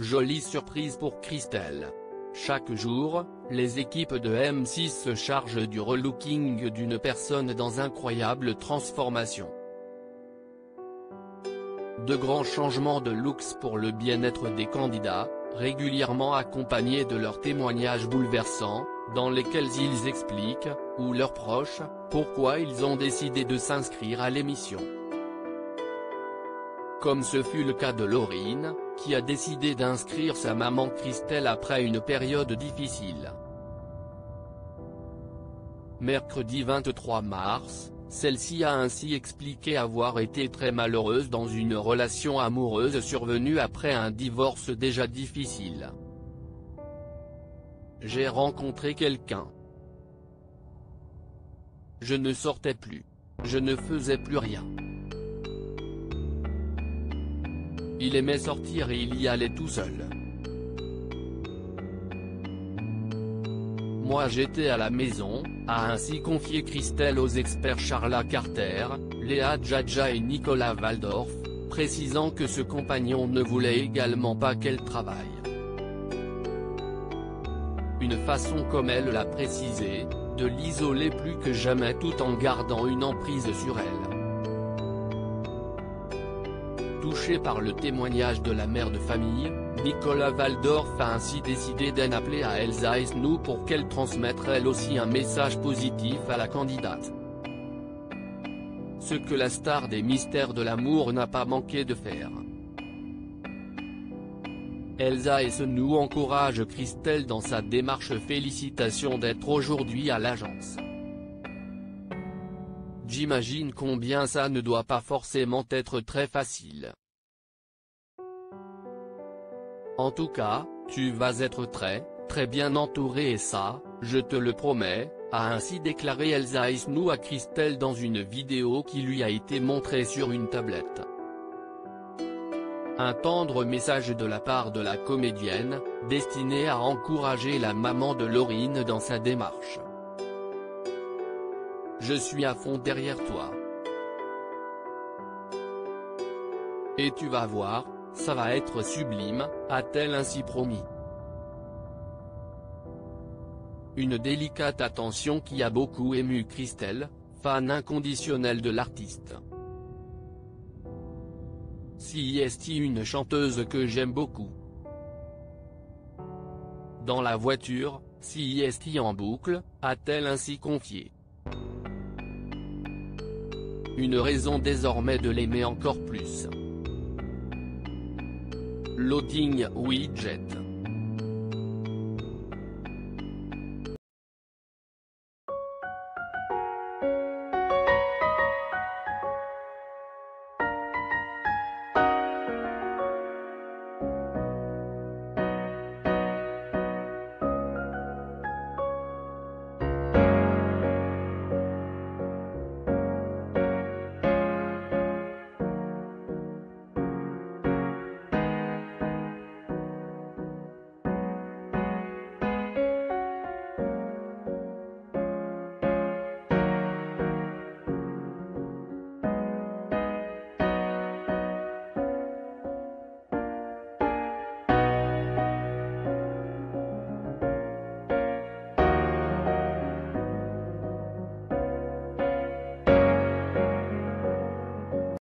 jolie surprise pour Christelle. Chaque jour, les équipes de M6 se chargent du relooking d'une personne dans incroyable transformation. De grands changements de looks pour le bien-être des candidats, régulièrement accompagnés de leurs témoignages bouleversants, dans lesquels ils expliquent, ou leurs proches, pourquoi ils ont décidé de s'inscrire à l'émission. Comme ce fut le cas de Laurine, qui a décidé d'inscrire sa maman Christelle après une période difficile. Mercredi 23 mars, celle-ci a ainsi expliqué avoir été très malheureuse dans une relation amoureuse survenue après un divorce déjà difficile. J'ai rencontré quelqu'un. Je ne sortais plus. Je ne faisais plus rien. Il aimait sortir et il y allait tout seul. Moi j'étais à la maison, a ainsi confié Christelle aux experts Charla Carter, Léa Djadja et Nicolas Waldorf, précisant que ce compagnon ne voulait également pas qu'elle travaille. Une façon, comme elle l'a précisé, de l'isoler plus que jamais tout en gardant une emprise sur elle. Touché par le témoignage de la mère de famille, Nicolas Waldorf a ainsi décidé d'en appeler à Elsa Esnou pour qu'elle transmette elle aussi un message positif à la candidate. Ce que la star des mystères de l'amour n'a pas manqué de faire. Elsa Esnou encourage Christelle dans sa démarche. Félicitations d'être aujourd'hui à l'agence. J'imagine combien ça ne doit pas forcément être très facile. En tout cas, tu vas être très bien entouré et ça, je te le promets, a ainsi déclaré Elsa Esnou à Christelle dans une vidéo qui lui a été montrée sur une tablette. Un tendre message de la part de la comédienne, destiné à encourager la maman de Laurine dans sa démarche. Je suis à fond derrière toi. Et tu vas voir, ça va être sublime, a-t-elle ainsi promis. Une délicate attention qui a beaucoup ému Christelle, fan inconditionnelle de l'artiste. C'est une chanteuse que j'aime beaucoup. Dans la voiture, c'est en boucle, a-t-elle ainsi confié. Une raison désormais de l'aimer encore plus. Loading Widget.